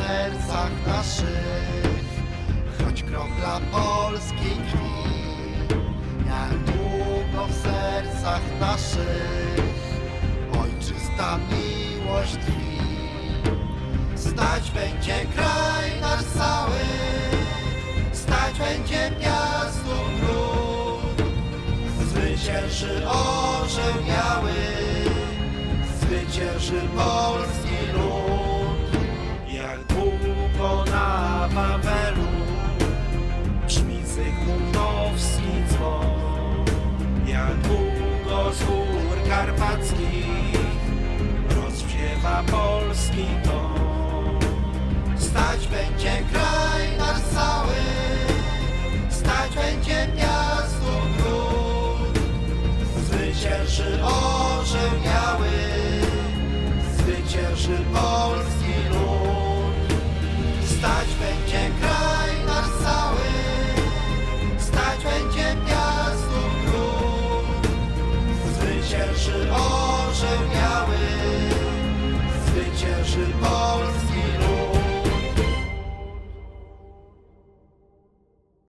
sercach naszych, choć kropla polskiej krwi. Jak długo w sercach naszych ojczysta miłość tkwi. Stać będzie kraj nasz cały, stać będzie miasto gród. Zwycięży orzeł biały, zwycięży polski lud. Jak długo na Wawelu brzmi zygmuntowski dzwon, jak długo z gór karpackich rozbrzmiewa polski ton. Stać będzie kraj nasz cały, stać będzie miasto gród. Zwycięży orzeł biały, zwycięży polski lud. Stać będzie kraj nasz cały, stać będzie miasto gród. Zwycięży orzeł biały, zwycięży polski lud.